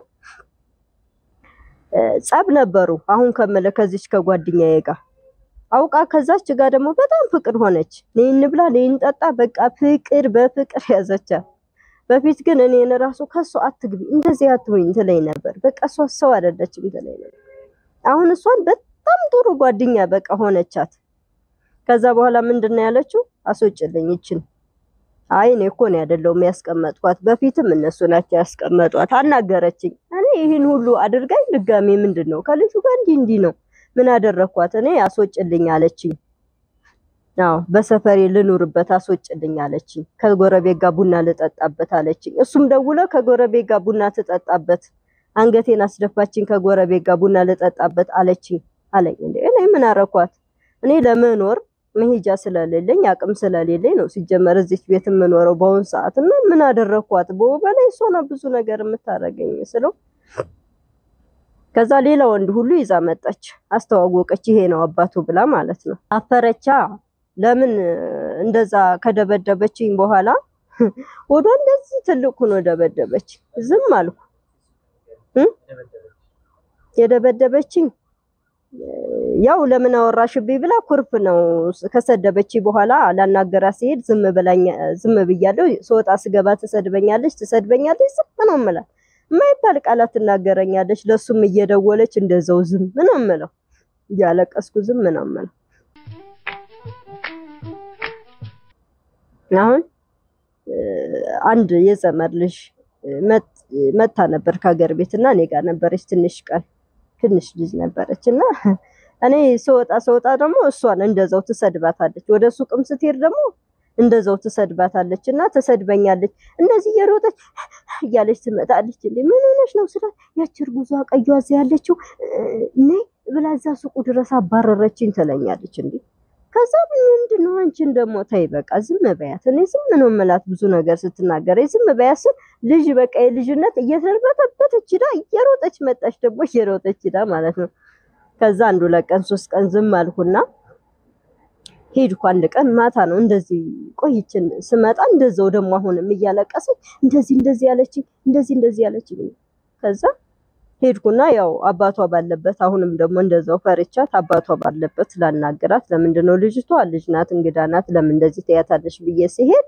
ጻብ ነበሩ አሁን ከመለ ከዚች ከጓደኛዬ ጋር አውቃ ከዛች ጋር ደግሞ በጣም ፍቅር ሆነች ለይን ብላ ለይን ጠጣ በቃ ፍቅር በፍቅር ያዘቻት በፊት ግን እኔን ራሱ ከሷ አትግቢ እንደዚህ አትሆኝ ትለኝ ነበር በቃ እሷ ሰው አይደለችም ትለኝ ነበር አሁን እሷን በጣም ጥሩ ጓደኛ በቃ ሆነቻት ከዛ በኋላ ምንድነው ያለችው አስወጭልኝ እቺን አይ እኔ እኮ ነው አይደለም ያስቀመጥኳት በፊትም እነሱ ናቸው ያስቀመጧት አናገረችኝ እኔ ይሄን ሁሉ አድርጋኝ ድጋሜ ምንድነው ከልጁ ጋር እንዲ እንዲ ነው ምን አደረኳት እኔ አስወጭልኝ አለችኝ አዎ በሰፈሬ ልኑርበት አስወጭልኝ አለችኝ ከጎረቤት ጋር ቡና ልጠጣበት አለችኝ እሱም ደውሎ ከጎረቤት ጋር ቡና ተጠጣበት አንገቴን አስደፋችኝ ከጎረቤት ጋር ቡና ልጠጣበት አለችኝ አለኝ እንዴ እኔ ምን አረኳት እኔ ለመኖር መሄጃ ስለሌለኝ አቅም ስለሌለኝ ነው ሲጀመር እዚህ ቤት የምኖረው በአሁን ሰዓት እና ምን አደረኳት በበላይ ሶና ብዙ ነገር የምታረገኝ ስለው ከዛ ሌላ ወንድ ሁሉ ይዛ መጣች አስተዋወቀች ይሄ ነው አባቱ ብላ ማለት ነው አፈረቻ ለምን እንደዛ ከደበደበችኝ በኋላ ወዶ እንደዚህ ትልቁ ነው ደበደበች ዝም አልኩ የደበደበችኝ ያው ለምን አወራሽብኝ ብላ ኩርፍ ነው ከሰደበች በኋላ አላናገራ ሲሄድ ዝም ብላኛ ዝም ብያለሁ ሶጣ ስገባ ተሰድበኛለች ተሰድበኛለች ዝም ነው ማለት ማይባል ቃላት ተናገረኛለች ለሱም እየደወለች እንደዛው ዝም ነው ማለት ያለቀስኩ ዝም ነው ማለት አሁን አንድ የዘመር ልጅ መጣ ነበር ከሀገር ቤትና እኔ ጋር ነበርች ትንሽ ቀን ትንሽ ልጅ ነበርችና እኔ ሰውጣ ሰውጣ ደግሞ እሷን እንደዛው ተሰድባታለች ወደ ሱቅም ስትሄድ ደግሞ እንደዛው ተሰድባታለችና ተሰድበኛለች እንደዚህ እየሮጠች ያለች ትመጣለች እንዴ ምን ሆነሽ ነው ስለ ያችር ጉዟ ቀያዝ ያለችው ነይ ብላዛ ሱቁ ድረስ አባረረችኝ ትለኛለች እንዴ ከዛ ምንድነው አንቺን ደሞ ታይ በቃ ዝም በያት እኔ ዝም ነው መላት ብዙ ነገር ስትናገር ዝም በያስ ልጅ በቃ የልጅነት እየተርበተበተች ዳ እየሮጠች መጣች ደግሞ እየሮጠች ዳ ማለት ነው ከዛ አንዱ ለቀን ሶስት ቀን ዝም አልኩና ሄድኩ አንድ ቀን ማታ ነው እንደዚህ ቆይችን ስመጣ እንደዛው ደሞ አሁንም እያለቀሰች እንደዚህ እንደዚህ ያለች እንደዚህ እንደዚህ ያለች ከዛ ሄድኩና ያው አባቷ ባለበት አሁንም ደግሞ እንደዛው ፈርቻት አባቷ ባለበት ላናገራት ለምንድነው ልጅቷ ልጅ ናት እንግዳ ናት ለምን እንደዚህ ተያታለሽ ብዬ ሲሄድ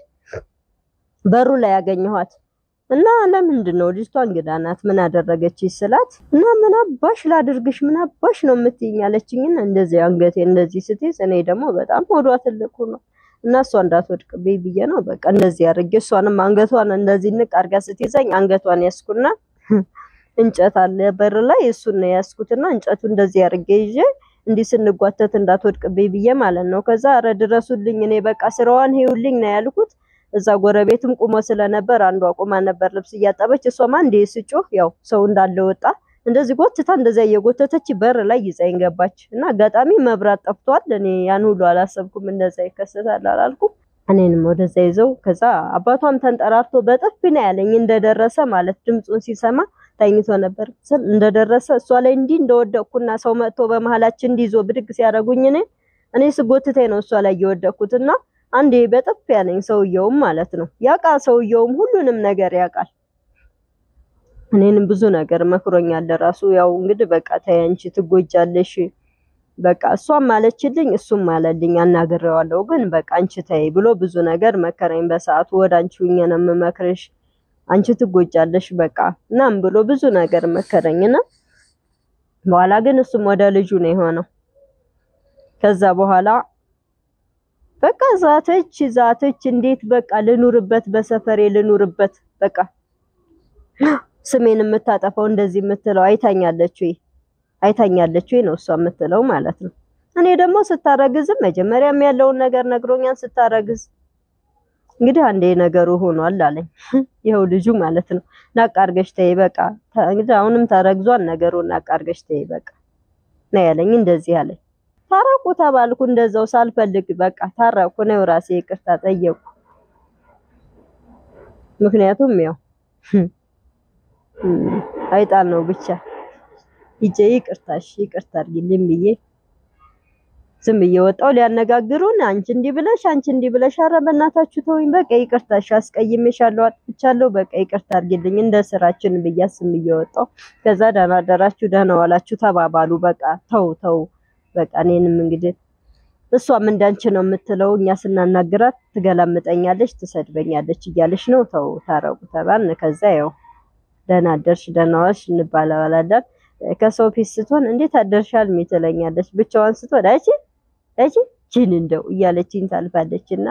በሩ ላይ ያገኘኋት እና ለምንድነው ልጅቷ እንግዳ ናት ምን አደረገች ይስላት እና ምን አባሽ ላድርግሽ ምን አባሽ ነው የምትይኛለችኝና እንደዚህ አንገቴ እንደዚህ ስትይዝ እኔ ደግሞ በጣም ሆዷ ትልቁ ነው እና እሷ እንዳትወድቅብኝ ብዬ ነው በቃ እንደዚህ ያርጌ እሷንም አንገቷን እንደዚህ ንቅ አርጋ ስትይዘኝ አንገቷን ያስኩና እንጨት አለ በር ላይ እሱን ነው ያስኩትና እንጨቱ እንደዚህ ያርጌ ይዤ እንዲ ስንጓተት እንዳትወድቅብኝ ብዬ ማለት ነው ከዛ አረ ድረሱልኝ እኔ በቃ ስራዋን ሄውልኝ ነው ያልኩት እዛ ጎረቤትም ቆሞ ስለነበር አንዷ ቆማ ነበር ልብስ ያጣበች እሷማ እንደ ስጮህ ያው ሰው እንዳለ ወጣ እንደዚህ ጎትታ እንደዛ እየጎተተች በር ላይ ይዘኝ ገባች እና አጋጣሚ መብራት ጠፍቷል እኔ ያን ሁሉ አላሰብኩም እንደዛ ይከሰታል አላልኩም እኔንም ወደዛ ይዘው ከዛ አባቷም ተንጠራርቶ በጥፍና ያለኝ እንደደረሰ ማለት ድምጹን ሲሰማ ታይኝቶ ነበር እንደደረሰ እሷ ላይ እንዲ እንደወደቅኩና ሰው መጥቶ በመሃላችን እንዲዞ ብድግ ሲያረጉኝ እኔ እኔ ስጎትተኝ ነው እሷ ላይ እየወደቅኩትና አንዴ በጥፍ ያለኝ ሰውየው ማለት ነው ያቃ ሰውየውም ሁሉንም ነገር ያቃል እኔንም ብዙ ነገር መክሮኛል ለራሱ ያው እንግዲህ በቃ ታያንቺ ትጎጃለሽ በቃ እሷም ማለችልኝ እሱም ማለልኝ አናግሬዋለሁ ግን በቃ አንቺ ታይ ብሎ ብዙ ነገር መከረኝ በሰዓቱ ወዳንቺውኝ ነው መመክረሽ አንቺ ትጎጃለሽ በቃ እናም ብሎ ብዙ ነገር መከረኝና በኋላ ግን እሱም ወደ ልጁ ነው የሆነው ከዛ በኋላ በቃ ዛተች ዛተች እንዴት በቃ ልኑርበት በሰፈሬ ልኑርበት በቃ ስሜን የምታጠፋው እንደዚህ የምትለው አይታኛለች ወይ አይታኛለች ወይ ነው እሷ የምትለው ማለት ነው። እኔ ደግሞ ስታረግዝም መጀመሪያም ያለውን ነገር ነግሮኛል። ስታረግዝ እንግዲህ አንዴ ነገሩ ሆኗል አለኝ። ይኸው ልጁ ማለት ነው ናቃርገሽ ተይ በቃ እንግዲህ አሁንም ታረግዟል ነገሩን ናቃርገሽ ተይ በቃ ነው ያለኝ። እንደዚህ አለኝ። ታረቁ ተባልኩ እንደዛው ሳልፈልግ በቃ ታረቁ ነው ራሴ ይቅርታ ጠየቁ። ምክንያቱም ያው አይጣል ነው ብቻ ይጄ ይቅርታሽ ይቅርታ አድርጊልኝ ብዬ ዝም ብዬ ወጣው። ሊያነጋግሩን አንቺ እንዲህ ብለሽ አንቺ እንዲህ ብለሽ ኧረ በእናታችሁ ተውኝ በቃ ይቅርታሽ አስቀይሜሻለሁ አጥፍቻለሁ በቃ ይቅርታ አድርጊልኝ እንደ ስራችን ብያስ ዝም ብዬ ወጣው። ከዛ ደህና አደራችሁ ደህና ዋላችሁ ተባባሉ። በቃ ተው ተው በቃ እኔንም እንግዲህ እሷም እንዳንቺ ነው የምትለው። እኛ ስናናግራት ትገላምጠኛለች ትሰድበኛለች እያለች ነው። ተው ታረቁ ተባልን። ከዛ ያው ደህና አደርሽ ደህና ዋልሽ እንባባላለን። ከሰው ፊት ስትሆን እንዴት አደርሻል ትለኛለች። ብቻዋን ስትሆን አቺ አቺ ጂን እንደው እያለችኝ ታልፋለችና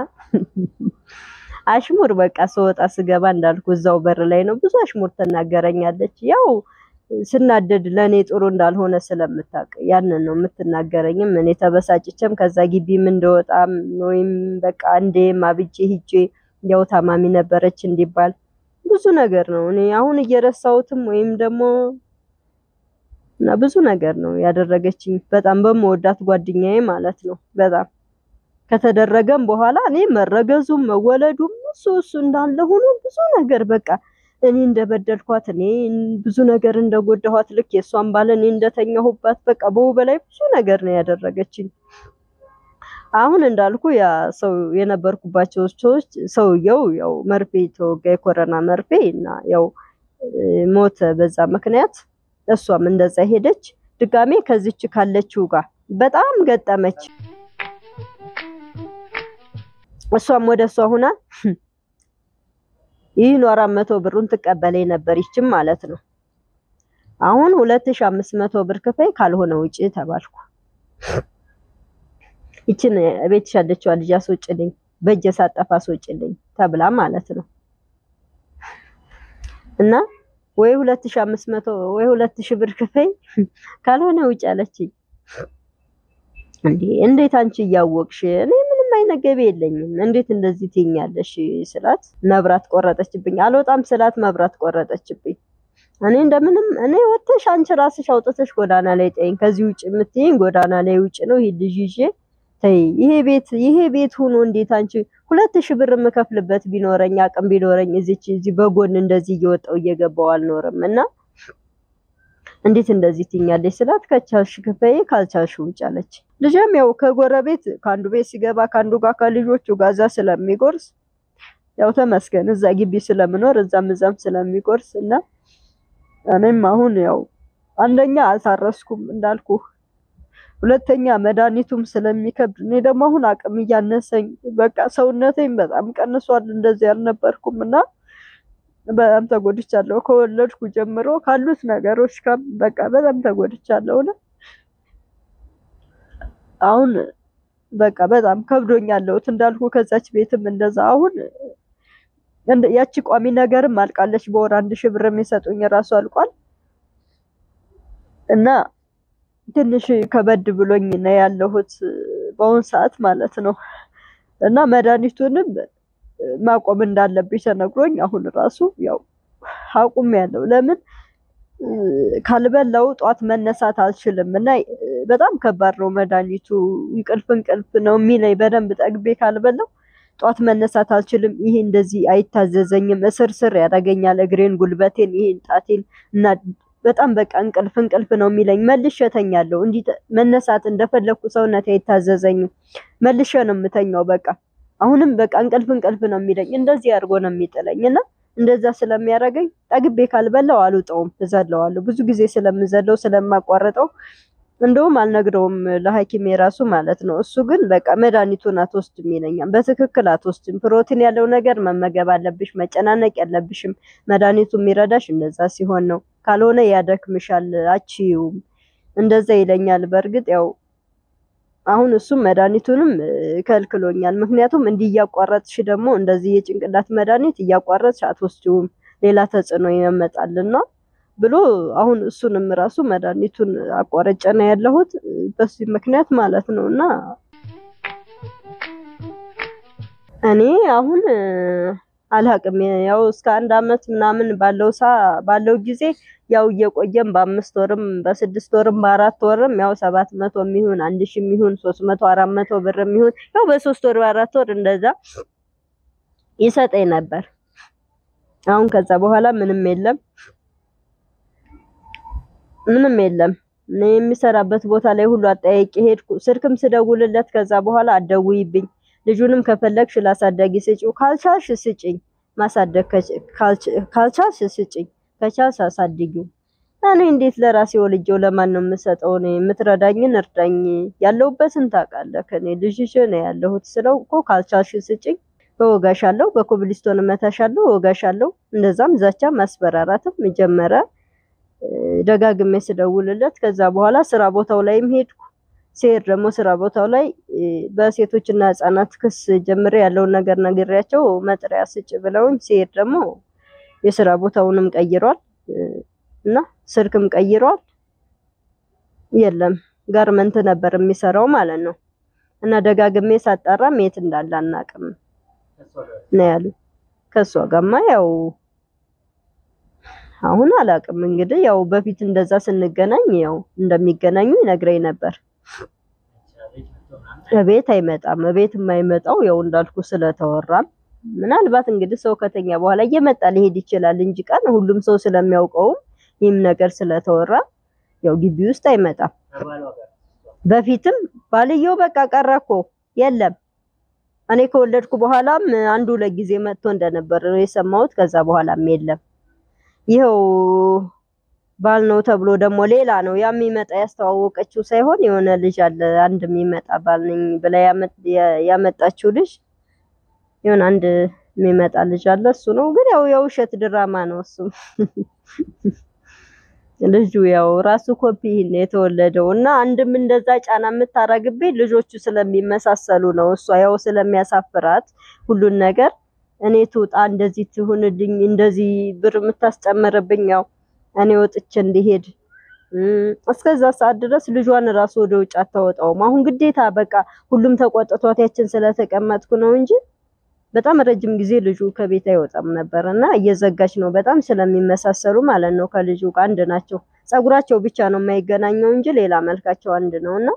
አሽሙር በቃ ስወጣ ስገባ እንዳልኩ እዛው በር ላይ ነው ብዙ አሽሙር ትናገረኛለች። ያው ስናደድ ለኔ ጥሩ እንዳልሆነ ስለምታውቅ ያንን ነው የምትናገረኝም። እኔ ተበሳጭቼም ከዛ ግቢም እንደወጣም ወይም በቃ እንዴም አብጄ ሂጄ ያው ታማሚ ነበረች እንዲባል ብዙ ነገር ነው እኔ አሁን እየረሳሁትም ወይም ደግሞ እና ብዙ ነገር ነው ያደረገችኝ። በጣም በመወዳት ጓደኛዬ ማለት ነው። በጣም ከተደረገም በኋላ እኔ መረገዙም መወለዱም እሱ እሱ እንዳለ ሆኖ ብዙ ነገር በቃ እኔ እንደበደልኳት እኔ ብዙ ነገር እንደጎዳኋት ልክ የሷን ባለ እኔ እንደተኛሁባት በቃ በው በላይ ብዙ ነገር ነው ያደረገችኝ። አሁን እንዳልኩ ያ ሰው የነበርኩባቸው ሰዎች ሰውየው ያው መርፌ ተወጋ የኮሮና መርፌ እና ያው ሞተ በዛ ምክንያት። እሷም እንደዛ ሄደች ድጋሜ ከዚች ካለችው ጋር በጣም ገጠመች። እሷም ወደሷ ሆና ይህን አራት መቶ ብሩን ትቀበለኝ ነበር ይችም ማለት ነው። አሁን ሁለት ሺህ አምስት መቶ ብር ክፈይ ካልሆነ ውጪ ተባልኩ። ይችን ቤት ሻለችው ልጅ አስወጭልኝ በእጄ ሳጠፋ አስወጭልኝ ተብላ ማለት ነው። እና ወይ ሁለት ሺህ አምስት መቶ ወይ ሁለት ሺህ ብር ክፈይ ካልሆነ ውጪ አለችኝ። እንዴ እንዴት አንቺ እያወቅሽ እኔ ምንም አይነት ገቢ የለኝም እንዴት እንደዚህ ትይኛለሽ ስላት መብራት ቆረጠችብኝ። አልወጣም ስላት መብራት ቆረጠችብኝ። እኔ እንደምንም እኔ ወጥተሽ አንቺ ራስሽ አውጥተሽ ጎዳና ላይ ጣይኝ ከዚህ ውጪ የምትይኝ ጎዳና ላይ ውጪ ነው ይሄ ልጅ ይዤ ተይ ይሄ ቤት ይሄ ቤት ሆኖ እንዴት አንቺ ሁለት ሺህ ብር የምከፍልበት ቢኖረኝ አቅም ቢኖረኝ እዚች እዚህ በጎን እንደዚህ እየወጣው እየገባው አልኖርም እና እንዴት እንደዚህ ትኛለሽ ስላት ከቻልሽ ክፈይ ካልቻልሽ ውጭ አለች። ልጅም ያው ከጎረቤት ካንዱ ቤት ሲገባ ካንዱ ጋር ከልጆቹ ጋዛ ስለሚጎርስ ያው ተመስገን እዛ ግቢ ስለምኖር እዛም እዛም ስለሚጎርስ እና እኔም አሁን ያው አንደኛ አልታረስኩም እንዳልኩ ሁለተኛ መድኃኒቱም ስለሚከብድ እኔ ደግሞ አሁን አቅም እያነሰኝ በቃ ሰውነቴም በጣም ቀንሷል። እንደዚህ አልነበርኩም እና በጣም ተጎድቻለሁ። ከወለድኩ ጀምሮ ካሉት ነገሮች ጋር በቃ በጣም ተጎድቻለሁ እና አሁን በቃ በጣም ከብዶኛል። እንዳልኩ ከዛች ቤትም እንደዛ አሁን ያቺ ቋሚ ነገርም አልቃለች። በወር አንድ ሺህ ብር የሚሰጡኝ ራሱ አልቋል እና ትንሽ ከበድ ብሎኝ ነው ያለሁት በአሁን ሰዓት ማለት ነው። እና መድኃኒቱንም ማቆም እንዳለብኝ ተነግሮኝ አሁን ራሱ ያው አቁም ያለው ለምን ካልበላው ጧት መነሳት አልችልም እና በጣም ከባድ ነው መድኃኒቱ። እንቅልፍ እንቅልፍ ነው የሚለኝ በደንብ ጠግቤ ካልበላው ጧት መነሳት አልችልም። ይሄ እንደዚህ አይታዘዘኝም እስር ስር ያደርገኛል እግሬን ጉልበቴን ይሄን ጣቴን እና በጣም በቃ እንቅልፍ እንቅልፍ ነው የሚለኝ። መልሼ እተኛለሁ እንዴ መነሳት እንደፈለኩ ሰውነቴ አይታዘዘኝም። መልሼ ነው የምተኛው በቃ አሁንም በቃ እንቅልፍ እንቅልፍ ነው የሚለኝ። እንደዚህ አድርጎ ነው የሚጥለኝና እንደዛ ስለሚያደርገኝ ጠግቤ ካልበላው አልውጣውም እዘለዋለሁ። ብዙ ጊዜ ስለምዘለው ስለማቋረጠው እንደውም አልነግረውም ለሐኪም የራሱ ማለት ነው። እሱ ግን በቃ መድኃኒቱን አትወስድም ይለኛል። በትክክል አትወስድም ፕሮቲን ያለው ነገር መመገብ አለብሽ መጨናነቅ ያለብሽም መድኃኒቱ የሚረዳሽ እንደዛ ሲሆን ነው ካልሆነ ያደክምሻል አቺው እንደዛ ይለኛል። በርግጥ ያው አሁን እሱም መድኃኒቱንም ከልክሎኛል። ምክንያቱም እንዲህ እያቋረጥሽ ደግሞ እንደዚህ የጭንቅላት መድኃኒት እያቋረጥሽ አትወስጂውም ሌላ ተጽዕኖ ይመጣልና ብሎ አሁን እሱንም ራሱ መድኃኒቱን አቋርጬ ነው ያለሁት በዚህ ምክንያት ማለት ነውና እኔ አሁን አልሐቅም ያው እስከ አንድ አመት ምናምን ባለው ሳ ባለው ጊዜ ያው እየቆየም በአምስት ወርም በስድስት ወርም በአራት ወርም ያው ሰባት መቶ የሚሆን አንድ ሺህ የሚሆን ሶስት መቶ አራት መቶ ብር የሚሆን ያው በሶስት ወር በአራት ወር እንደዛ ይሰጠኝ ነበር። አሁን ከዛ በኋላ ምንም የለም ምንም የለም። እኔ የሚሰራበት ቦታ ላይ ሁሉ አጠያይቄ ሄድኩ። ስልክም ስደውልለት ከዛ በኋላ አደውይብኝ ልጁንም ከፈለግሽ ላሳደጊ ስጪው ካልቻልሽ ስጪኝ ማሳደግ ካልቻልሽ ስጪኝ ከቻልሽ አሳድጊው። እኔ እንዴት ለራሴ ወልጄው ለማን ነው የምሰጠው? እኔ የምትረዳኝን እርዳኝ ያለሁበትን ታውቃለህ ከኔ ልጅሽ ነው ያለሁት ስለው እኮ ካልቻልሽ ስጪኝ በወጋሻለሁ በኮብልስቶን መታሻለሁ ወጋሻለሁ እንደዛም ዛቻ ማስፈራራትም ጀመረ። ደጋግሜ ስደውልለት ከዛ በኋላ ስራ ቦታው ላይም ሄድኩ። ሲሄድ ደግሞ ስራ ቦታው ላይ በሴቶችና ህፃናት ክስ ጀምሬ ያለውን ነገር ነግሬያቸው መጥሪያ ስጭ ብለውኝ ሲሄድ ደግሞ የስራ ቦታውንም ቀይሯል እና ስልክም ቀይሯል። የለም ጋርመንት ነበር የሚሰራው ማለት ነው። እና ደጋግሜ ሳጣራም የት እንዳለ አናውቅም ነው ያሉ። ከሷ ጋርማ ያው አሁን አላውቅም እንግዲህ ያው በፊት እንደዛ ስንገናኝ ያው እንደሚገናኙ ይነግረኝ ነበር። እቤት አይመጣም። እቤት የማይመጣው ያው እንዳልኩ ስለተወራ ምናልባት እንግዲህ ሰው ከተኛ በኋላ እየመጣ ሊሄድ ይችላል እንጂ ቀን ሁሉም ሰው ስለሚያውቀው ይህም ነገር ስለተወራ ያው ግቢ ውስጥ አይመጣም። በፊትም ባልየው በቃ ቀረኮ የለም። እኔ ከወለድኩ በኋላም አንዱ ለጊዜ መጥቶ እንደነበር ነው የሰማሁት። ከዛ በኋላም የለም። ይሄው ባል ነው ተብሎ ደግሞ ሌላ ነው ያሚመጣ ያስተዋወቀችው ሳይሆን የሆነ ልጅ አለ አንድ የሚመጣ ባል ነኝ ብላ ያመጣችው ልጅ የሆነ አንድ የሚመጣ ልጅ አለ እሱ ነው። ግን ያው የውሸት ድራማ ነው እሱ ልጁ ያው ራሱ ኮፒ ነው የተወለደው እና አንድም እንደዛ ጫና የምታረግብኝ ልጆቹ ስለሚመሳሰሉ ነው። እሷ ያው ስለሚያሳፍራት ሁሉን ነገር እኔ ትውጣ እንደዚህ ትሁንልኝ እንደዚህ ብር የምታስጨምርብኝ ያው እኔ ወጥቼ እንዲሄድ እስከዛ ሰዓት ድረስ ልጇን ራሱ ወደ ውጭ አታወጣውም። አሁን ግዴታ በቃ ሁሉም ተቆጥቷት ያችን ስለተቀመጥኩ ነው እንጂ በጣም ረጅም ጊዜ ልጁ ከቤት አይወጣም ነበርና እየዘጋች ነው በጣም ስለሚመሳሰሉ ማለት ነው። ከልጁ ጋር አንድ ናቸው። ጸጉራቸው ብቻ ነው የማይገናኘው እንጂ ሌላ መልካቸው አንድ ነውና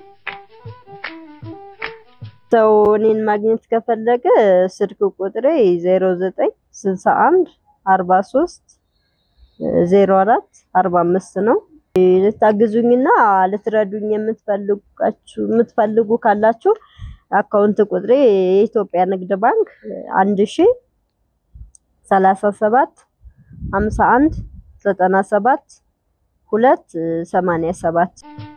ሰው እኔን ማግኘት ከፈለገ ስልክ ቁጥሬ ዜሮ ዘጠኝ ስልሳ አንድ አርባ ሶስት ዜሮ አራት አርባ አምስት ነው። ልታግዙኝና ልትረዱኝ የምትፈልጉ የምትፈልጉ ካላችሁ አካውንት ቁጥሬ የኢትዮጵያ ንግድ ባንክ አንድ ሺህ ሰላሳ ሰባት ሃምሳ አንድ ዘጠና ሰባት ሁለት ሰማንያ ሰባት